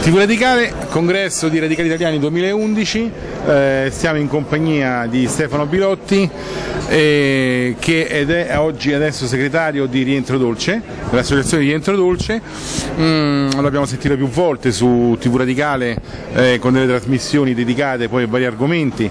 TV Radicale, congresso di Radicali Italiani 2011, siamo in compagnia di Stefano Bilotti che è oggi adesso segretario di Rientro Dolce, dell'associazione di Rientro Dolce. L'abbiamo sentito più volte su TV Radicale con delle trasmissioni dedicate poi a vari argomenti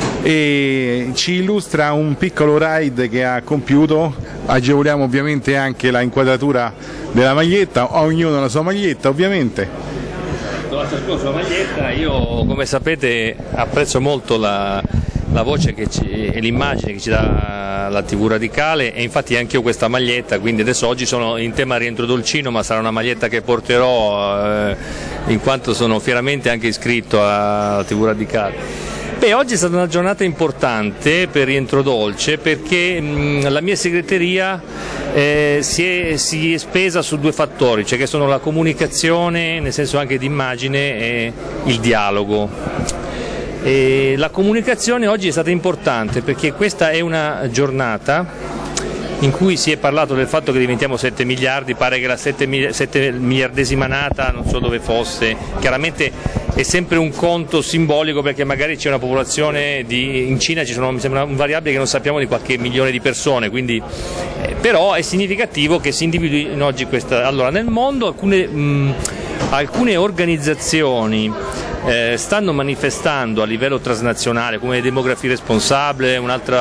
e ci illustra un piccolo ride che ha compiuto. Agevoliamo ovviamente anche la inquadratura della maglietta, ognuno la sua maglietta ovviamente. La sua maglietta, io come sapete apprezzo molto la voce e l'immagine che ci dà la TV Radicale e infatti anche io questa maglietta, quindi adesso oggi sono in tema Rientro Dolcino, ma sarà una maglietta che porterò in quanto sono fieramente anche iscritto alla TV Radicale. Beh, oggi è stata una giornata importante per Rientro Dolce perché la mia segreteria si è spesa su due fattori, cioè che sono la comunicazione, nel senso anche di immagine, e il dialogo. E la comunicazione oggi è stata importante perché questa è una giornata in cui si è parlato del fatto che diventiamo 7 miliardi, pare che la 7 miliardesima nata non so dove fosse, chiaramente è sempre un conto simbolico perché magari c'è una popolazione in Cina ci sono, mi sembra un variabile che non sappiamo, di qualche milione di persone, quindi, però è significativo che si individui oggi questa. Allora, nel mondo alcune organizzazioni stanno manifestando a livello transnazionale come Demografia Responsabile,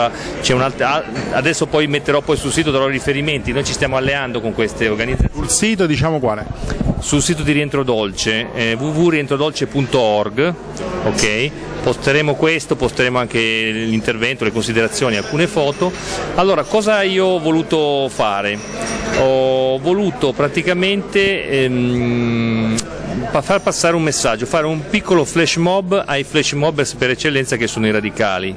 adesso poi metterò sul sito, darò riferimenti, noi ci stiamo alleando con queste organizzazioni. Sul sito diciamo quale? Sul sito di Rientro Dolce, www.rientrodolce.org, ok? Posteremo questo, posteremo anche l'intervento, le considerazioni, alcune foto. Allora, cosa io ho voluto fare? Ho voluto praticamente far passare un messaggio, fare un piccolo flash mob ai flash mobbers per eccellenza che sono i radicali.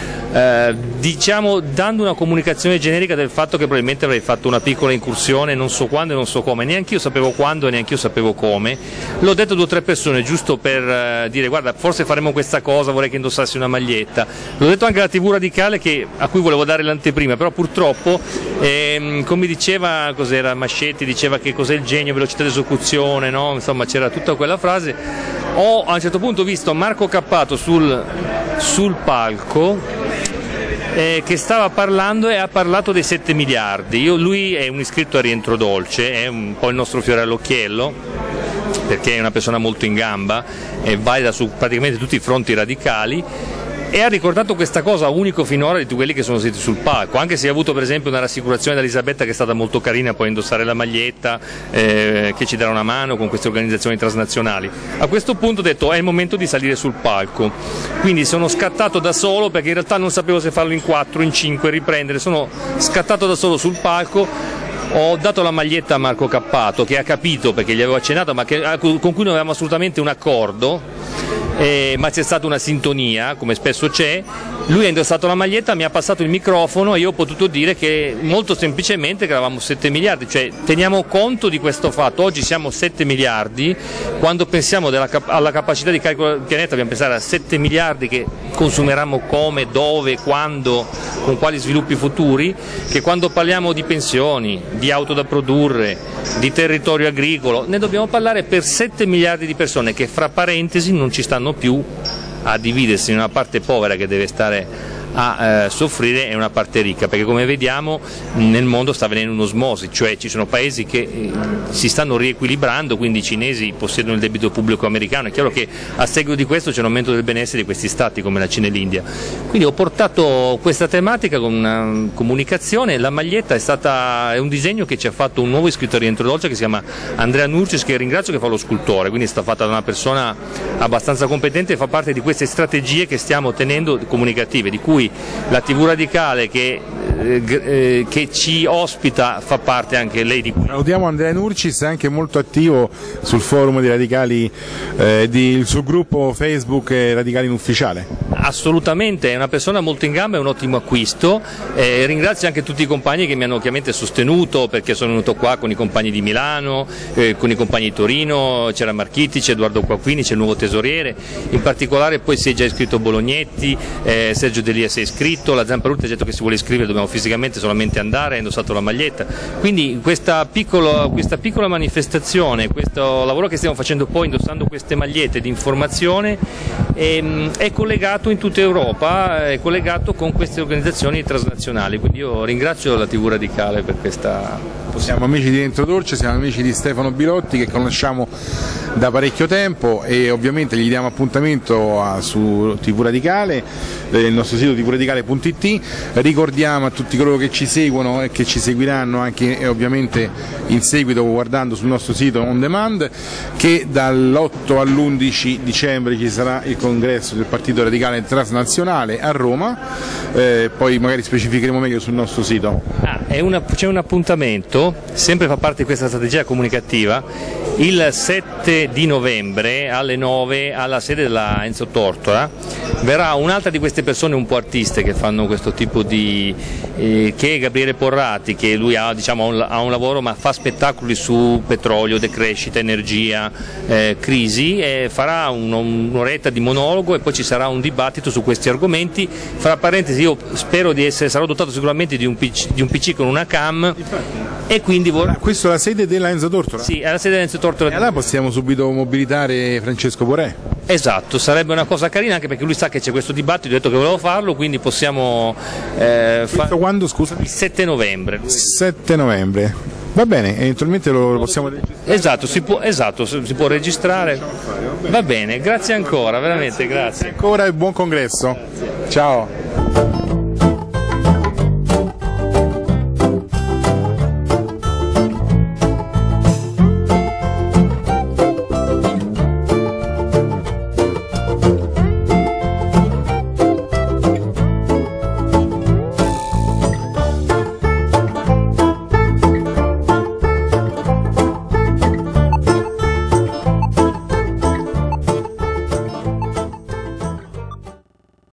Diciamo dando una comunicazione generica del fatto che probabilmente avrei fatto una piccola incursione, non so quando e non so come, neanche io sapevo quando e neanche io sapevo come. L'ho detto a 2 o 3 persone giusto per dire guarda, forse faremo questa cosa, vorrei che indossassi una maglietta. L'ho detto anche alla TV Radicale a cui volevo dare l'anteprima, però purtroppo come diceva, cos'era Mascetti, diceva che cos'è il genio, velocità di esecuzione, no? Insomma c'era tutta quella frase. Ho a un certo punto visto Marco Cappato sul palco che stava parlando e ha parlato dei 7 miliardi. Lui è un iscritto a Rientro Dolce, è un po' il nostro fiore all'occhiello perché è una persona molto in gamba e valida su praticamente tutti i fronti radicali, e ha ricordato questa cosa unico finora di tutti quelli che sono seduti sul palco, anche se ha avuto per esempio una rassicurazione da Elisabetta che è stata molto carina, poi indossare la maglietta, che ci darà una mano con queste organizzazioni transnazionali. A questo punto ho detto è il momento di salire sul palco, quindi sono scattato da solo perché in realtà non sapevo se farlo in 4, in 5, riprendere, sono scattato da solo sul palco. Ho dato la maglietta a Marco Cappato che ha capito perché gli avevo accennato, ma con cui non avevamo assolutamente un accordo. Ma c'è stata una sintonia, come spesso c'è. Lui ha indossato la maglietta, mi ha passato il microfono e io ho potuto dire che molto semplicemente che eravamo 7 miliardi, cioè teniamo conto di questo fatto. Oggi siamo 7 miliardi, quando pensiamo alla capacità di calcolo del pianeta dobbiamo pensare a 7 miliardi che consumeranno come, dove, quando, con quali sviluppi futuri, che quando parliamo di pensioni, di auto da produrre, di territorio agricolo, ne dobbiamo parlare per 7 miliardi di persone che fra parentesi non ci stanno più a dividersi in una parte povera che deve stare a soffrire e una parte ricca, perché come vediamo nel mondo sta avvenendo un'osmosi, cioè ci sono paesi che si stanno riequilibrando, quindi i cinesi possiedono il debito pubblico americano, è chiaro che a seguito di questo c'è un aumento del benessere di questi stati come la Cina e l'India. Quindi ho portato questa tematica con una comunicazione, la maglietta è un disegno che ci ha fatto un nuovo iscritto a Rientro Dolce che si chiama Andrea Nurcis, che ringrazio, che fa lo scultore, quindi è stata fatta da una persona abbastanza competente e fa parte di queste strategie che stiamo tenendo comunicative, di cui la TV Radicale che ci ospita fa parte anche lei di cui. Salutiamo Andrea Nurcis, anche molto attivo sul forum dei radicali, sul gruppo Facebook Radicali in Ufficiale. Assolutamente, è una persona molto in gamba, è un ottimo acquisto. Ringrazio anche tutti i compagni che mi hanno chiaramente sostenuto, perché sono venuto qua con i compagni di Milano, con i compagni di Torino, c'era Marchitti, c'è Edoardo Quacquini, c'è il nuovo tesoriere, in particolare poi si è già iscritto Bolognetti, Sergio Delia si è iscritto, la Zamparutti ha detto che si vuole iscrivere, dobbiamo fisicamente solamente andare, ha indossato la maglietta, quindi questa piccola manifestazione, questo lavoro che stiamo facendo poi indossando queste magliette di informazione è collegato in tutta Europa, è collegato con queste organizzazioni transnazionali, quindi io ringrazio la TV Radicale per questa. Siamo amici di Rientro Dolce, siamo amici di Stefano Bilotti che conosciamo da parecchio tempo e ovviamente gli diamo appuntamento su TV Radicale, il nostro sito tvradicale.it. Ricordiamo a tutti coloro che ci seguono e che ci seguiranno anche ovviamente in seguito guardando sul nostro sito on demand che dall'8 all'11 dicembre ci sarà il congresso del Partito Radicale Transnazionale a Roma, poi magari specificheremo meglio sul nostro sito. C'è un appuntamento, sempre fa parte di questa strategia comunicativa, il 7 di novembre alle 9 alla sede della Enzo Tortora verrà un'altra di queste persone un po' artiste che fanno questo tipo di che è Gabriele Porrati, che lui ha, diciamo, ha un lavoro ma fa spettacoli su petrolio, decrescita, energia, crisi, e farà un'oretta di monologo e poi ci sarà un dibattito su questi argomenti. Fra parentesi, io spero sarò dotato sicuramente di un PC con una cam. E quindi questa è la sede della Enzo Tortora? Sì, è la sede della Enzo Tortora. E allora possiamo subito mobilitare Francesco Porè? Esatto, sarebbe una cosa carina anche perché lui sa che c'è questo dibattito, ho detto che volevo farlo, quindi possiamo Questo quando, scusami? Il 7 novembre. 7 novembre. Va bene, eventualmente lo possiamo registrare. Esatto, si può registrare. Va bene, grazie ancora, veramente grazie. Ancora e buon congresso. Ciao.